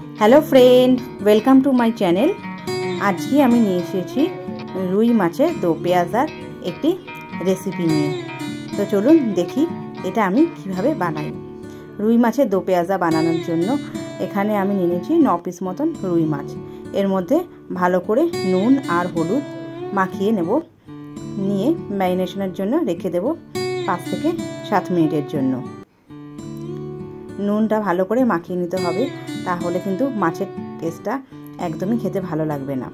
Hello friend, welcome to my channel. आज की आमी निये एसेछि रुई माछेर दो पेঁয়াজার একটি রেসিপি নিয়ে। তো চলুন দেখি এটা আমি কিভাবে বানাই। রুই মাছের দো পেঁয়াজা বানানোর জন্য এখানে আমি নিয়ে নিয়েছি 9 পিস মতন রুই মাছ। এর মধ্যে ভালো করে নুন আর হলুদ মাখিয়ে নেব, নিয়ে ম্যারিনেশনের জন্য রেখে দেব 5 থেকে 7 মিনিটের জন্য। নুনটা ভালো করে মাখিয়ে নিতে হবে, তাহলে কিন্তু মাছের টেস্টটা একদমই খেতে ভালো লাগবে না।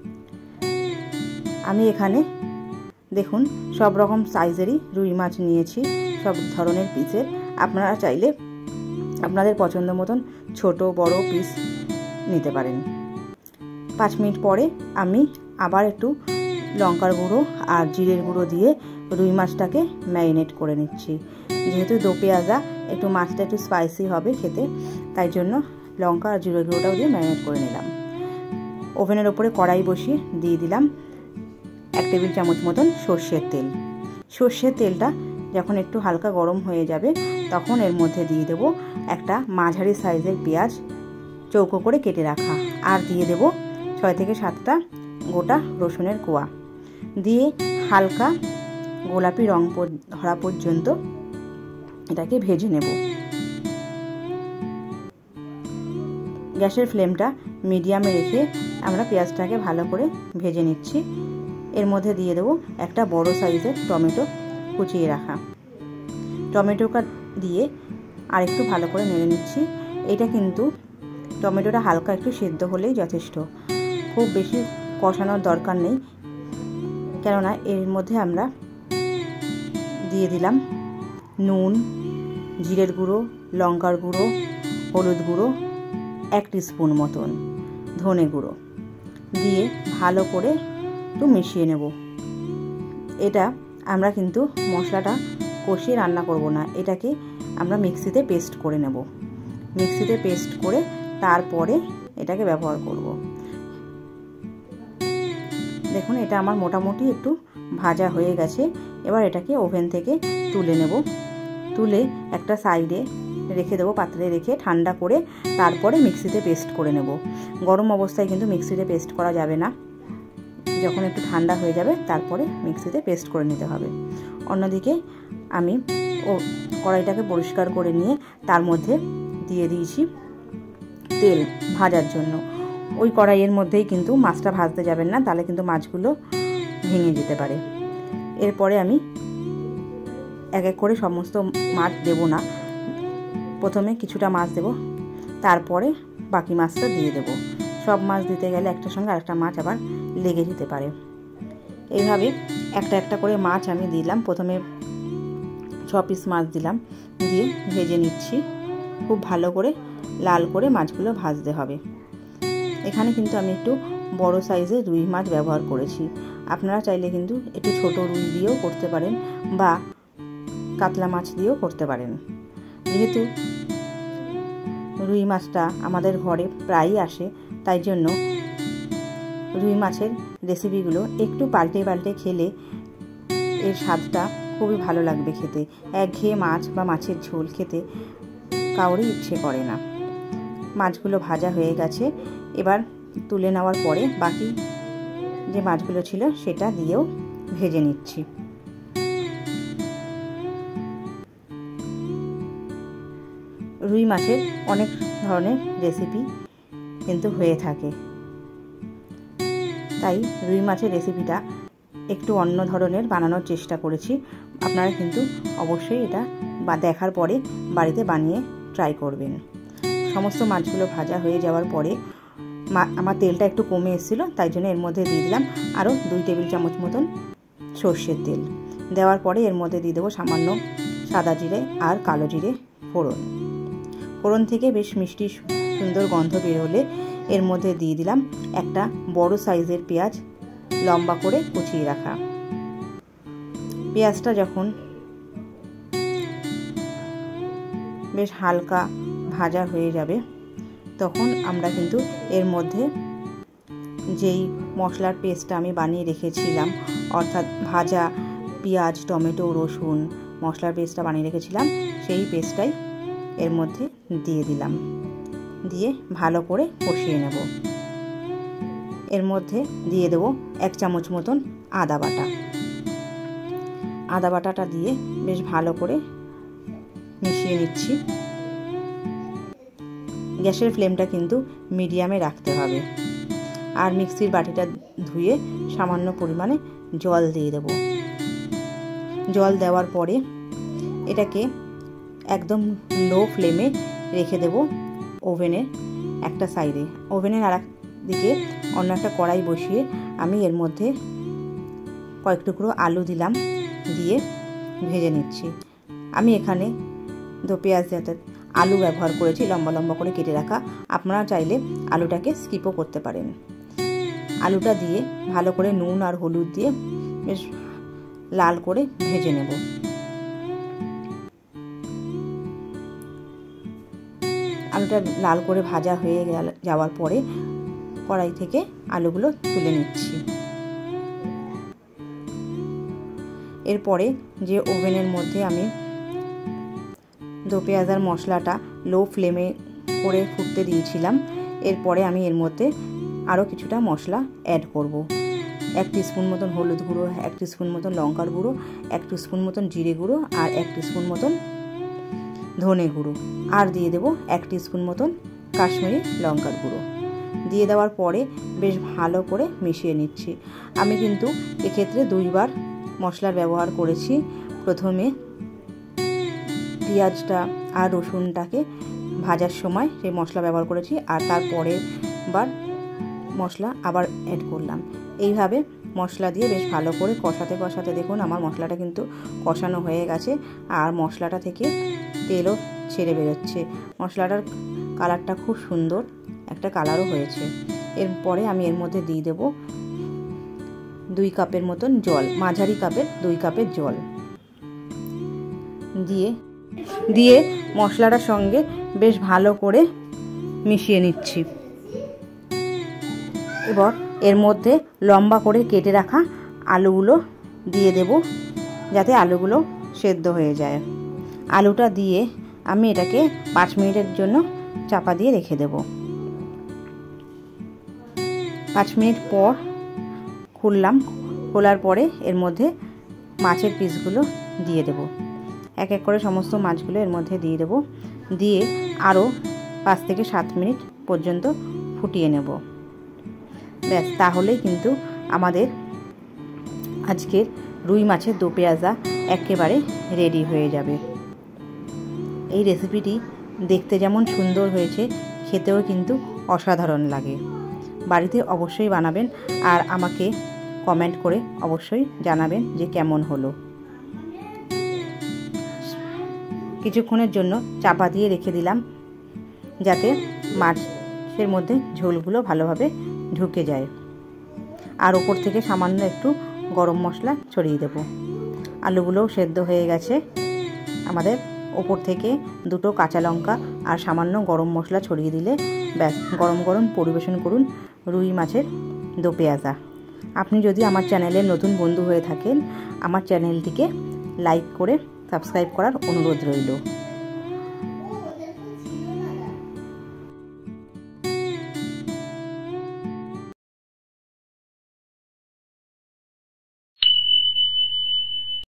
আমি এখানে দেখুন সব রকম সাইজেরই রুই মাছ নিয়েছি, সব ধরনের পিসের। আপনারা চাইলে আপনাদের পছন্দ মতন ছোট বড় পিস নিতে পারেন। 5 মিনিট পরে আমি আবার একটু লঙ্কার গুঁড়ো আর জিরের গুঁড়ো দিয়ে রুই মাছটাকে ম্যারিনেট করে নিচ্ছি। যেহেতু দো পেঁয়াজা একটু মাছটা একটু স্পাইসি হবে খেতে, তাই জন্য লঙ্কা আর জিরের গুঁড়োটাও দিয়ে ম্যারিনেট করে নিলাম। ওভেনের ওপরে কড়াই বসিয়ে দিয়ে দিলাম 1 টেবিল চামচ মতন সর্ষের তেল। সর্ষের তেলটা যখন একটু হালকা গরম হয়ে যাবে, তখন এর মধ্যে দিয়ে দেব একটা মাঝারি সাইজের পেঁয়াজ চৌকো করে কেটে রাখা, আর দিয়ে দেব 6 থেকে 7টা গোটা রসুনের কোয়া দিয়ে হালকা গোলাপি রং ধরা পর্যন্ত এটাকে ভেজে নেব। গ্যাসের ফ্লেমটা মিডিয়ামে রেখে আমরা পেঁয়াজটাকে ভালো করে ভেজে নিচ্ছি। এর মধ্যে দিয়ে দেব একটা বড় সাইজের টমেটো কুচিয়ে রাখা। টমেটোটা দিয়ে আরেকটু ভালো করে নেড়ে নিচ্ছি। এটা কিন্তু টমেটোটা হালকা একটু সেদ্ধ হলেই যথেষ্ট, খুব বেশি কষানোর দরকার নেই, কেননা এর মধ্যে আমরা দিয়ে দিলাম নুন, জিরের গুঁড়ো, লঙ্কার গুঁড়ো, হলুদ গুঁড়ো 1 টিস্পুন মতন, ধনে গুঁড়ো দিয়ে ভালো করে একটু মিশিয়ে নেব। এটা আমরা কিন্তু মশলাটা কষিয়ে রান্না করব না, এটাকে আমরা মিক্সিতে পেস্ট করে নেব। মিক্সিতে পেস্ট করে তারপরে এটাকে ব্যবহার করব। দেখুন এটা আমার মোটামুটি একটু ভাজা হয়ে গেছে। এবার এটাকে ওভেন থেকে তুলে নেব। তুলে একটা সাইডে রেখে দেবো, পাত্রে রেখে ঠান্ডা করে তারপরে মিক্সিতে পেস্ট করে নেব। গরম অবস্থায় কিন্তু মিক্সিতে পেস্ট করা যাবে না, যখন একটু ঠান্ডা হয়ে যাবে তারপরে মিক্সিতে পেস্ট করে নিতে হবে। অন্যদিকে আমি কড়াইটাকে পরিষ্কার করে নিয়ে তার মধ্যে দিয়ে দিয়েছি তেল ভাজার জন্য। ওই কড়াইয়ের মধ্যেই কিন্তু মাছটা ভাজতে যাবেন না, তাহলে কিন্তু মাছগুলো ভেঙে যেতে পারে। এরপরে আমি এক এক করে সমস্ত মাছ দেব না, প্রথমে কিছুটা মাছ দেব, তারপরে বাকি মাছটা দিয়ে দেব। সব মাছ দিতে গেলে একটার সঙ্গে আরেকটা মাছ আবার লেগে যেতে পারে। এইভাবে একটা একটা করে মাছ আমি দিলাম। প্রথমে 6 পিস মাছ দিলাম, দিয়ে ভেজে নিচ্ছি। খুব ভালো করে লাল করে মাছগুলো ভাজতে হবে। এখানে কিন্তু আমি একটু বড় সাইজের রুই মাছ ব্যবহার করেছি। আপনারা চাইলে কিন্তু একটু ছোট রুই দিয়েও করতে পারেন, বা কাতলা মাছ দিয়েও করতে পারেন। যেহেতু রুই মাছটা আমাদের ঘরে প্রায়ই আসে, তাই জন্য রুই মাছের রেসিপিগুলো একটু পাল্টে পাল্টে খেলে এর স্বাদটা খুবই ভালো লাগবে খেতে। একঘেয়ে মাছ বা মাছের ঝোল খেতে কাউরই ইচ্ছে করে না। মাছগুলো ভাজা হয়ে গেছে। এবার তুলে নেওয়ার পরে বাকি যে মাছগুলো ছিল সেটা দিয়েও ভেজে নিচ্ছি। রুই মাছের অনেক ধরনের রেসিপি কিন্তু হয়ে থাকে, তাই রুই মাছের রেসিপিটা একটু অন্য ধরনের বানানোর চেষ্টা করেছি। আপনারা কিন্তু অবশ্যই এটা দেখার পরে বাড়িতে বানিয়ে ট্রাই করবেন। সমস্ত মাছগুলো ভাজা হয়ে যাওয়ার পরে আমার তেলটা একটু কমে এসেছিলো, তাই জন্য এর মধ্যে দিয়ে দিলাম আরও 2 টেবিল চামচ মতন সর্ষের তেল। দেওয়ার পরে এর মধ্যে দিয়ে দেবো সামান্য সাদা জিরে আর কালো জিরে ফোড়ন। ফোড়ন থেকে বেশ মিষ্টি সুন্দর গন্ধ বেরোলে এর মধ্যে দিয়ে দিলাম একটা বড় সাইজের পেঁয়াজ লম্বা করে কুচিয়ে রাখা। পেঁয়াজটা যখন বেশ হালকা ভাজা হয়ে যাবে, তখন আমরা কিন্তু এর মধ্যে যেই মশলার পেস্টটা আমি বানিয়ে রেখেছিলাম, অর্থাৎ ভাজা পেঁয়াজ, টমেটো, রসুন মশলার পেস্টটা বানিয়ে রেখেছিলাম, সেই পেস্টটাই এর মধ্যে দিয়ে দিলাম। দিয়ে ভালো করে কষিয়ে নেব। এর মধ্যে দিয়ে দেব 1 চামচ মতন আদা বাটা। আদা বাটাটা দিয়ে বেশ ভালো করে মিশিয়ে নিচ্ছি। গ্যাসের ফ্লেমটা কিন্তু মিডিয়ামে রাখতে হবে। আর মিক্সির বাটিটা ধুয়ে সামান্য পরিমাণে জল দিয়ে দেব। জল দেওয়ার পরে এটাকে একদম লো ফ্লেমে রেখে দেব ওভেনের একটা সাইডে। ওভেনের আর দিকে অন্য একটা কড়াই বসিয়ে আমি এর মধ্যে কয়েক টুকরো আলু দিলাম, দিয়ে ভেজে নিচ্ছি। আমি এখানে 2 পেঁয়াজ জাতে আলু ব্যবহার করেছি, লম্বা লম্বা করে কেটে রাখা। আপনারা চাইলে আলুটাকে স্কিপও করতে পারেন। আলুটা দিয়ে ভালো করে নুন আর হলুদ দিয়ে বেশ লাল করে ভেজে নেব। আলুটা লাল করে ভাজা হয়ে যাওয়ার পরে কড়াই থেকে আলুগুলো তুলে নিচ্ছি। এরপরে যে ওভেনের মধ্যে আমি 2 পেঁয়াজার মশলাটা লো ফ্লেমে করে ফুটতে দিয়েছিলাম, এরপরে আমি এর মধ্যে আরও কিছুটা মশলা অ্যাড করব। 1 টিস্পুন মতন হলুদ গুঁড়ো, 1 টিস্পুন মতন লঙ্কার গুঁড়ো, 1 টিস্পুন মতন জিরে গুঁড়ো আর 1 টিস্পুন মতন ধনে গুঁড়ো, আর দিয়ে দেব 1 টিস্পুন মতন কাশ্মীরি লঙ্কার গুঁড়ো। দিয়ে দেওয়ার পরে বেশ ভালো করে মিশিয়ে নিচ্ছি। আমি কিন্তু এক্ষেত্রে 2 বার মশলার ব্যবহার করেছি। প্রথমে পেঁয়াজটা আর রসুনটাকে ভাজার সময় সেই মশলা ব্যবহার করেছি, আর তারপরের বার মশলা আবার অ্যাড করলাম। এইভাবে মশলা দিয়ে বেশ ভালো করে কষাতে কষাতে দেখুন আমার মশলাটা কিন্তু কষানো হয়ে গেছে, আর মশলাটা থেকে তেলও ছেড়ে বেরোচ্ছে। মশলাটার কালারটা খুব সুন্দর একটা কালারও হয়েছে। এরপরে আমি এর মধ্যে দিয়ে দেব 2 কাপের মতন জল, মাঝারি কাপের 2 কাপের জল দিয়ে মশলাটার সঙ্গে বেশ ভালো করে মিশিয়ে নিচ্ছি। এবার এর মধ্যে লম্বা করে কেটে রাখা আলুগুলো দিয়ে দেব, যাতে আলুগুলো সেদ্ধ হয়ে যায়। আলুটা দিয়ে আমি এটাকে 5 মিনিটের জন্য চাপা দিয়ে রেখে দেব। 5 মিনিট পর খুললাম। খোলার পরে এর মধ্যে মাছের পিসগুলো দিয়ে দেব। এক এক করে সমস্ত মাছগুলো এর মধ্যে দিয়ে দেব। দিয়ে আরও 5 থেকে 7 মিনিট পর্যন্ত ফুটিয়ে নেব। ব্যাস, তাহলেই কিন্তু আমাদের আজকের রুই মাছের 2 পেঁয়াজা একেবারে রেডি হয়ে যাবে। এই রেসিপিটি দেখতে যেমন সুন্দর হয়েছে, খেতেও কিন্তু অসাধারণ লাগে। বাড়িতে অবশ্যই বানাবেন আর আমাকে কমেন্ট করে অবশ্যই জানাবেন যে কেমন হলো। কিছুক্ষণের জন্য চাপা দিয়ে রেখে দিলাম, যাতে মাছের মধ্যে ঝোলগুলো ভালোভাবে ঢুকে যায়। আর ওপর থেকে সামান্য একটু গরম মশলা ছড়িয়ে দেব। আলুগুলোও সেদ্ধ হয়ে গেছে। আমাদের ওপর থেকে 2টো কাঁচা লঙ্কা আর সামান্য গরম মশলা ছড়িয়ে দিলে ব্যাস, গরম গরম পরিবেশন করুন রুই মাছের 2 পেঁয়াজা। আপনি যদি আমার চ্যানেলের নতুন বন্ধু হয়ে থাকেন, আমার চ্যানেলটিকে লাইক করে সাবস্ক্রাইব করার অনুরোধ রইল।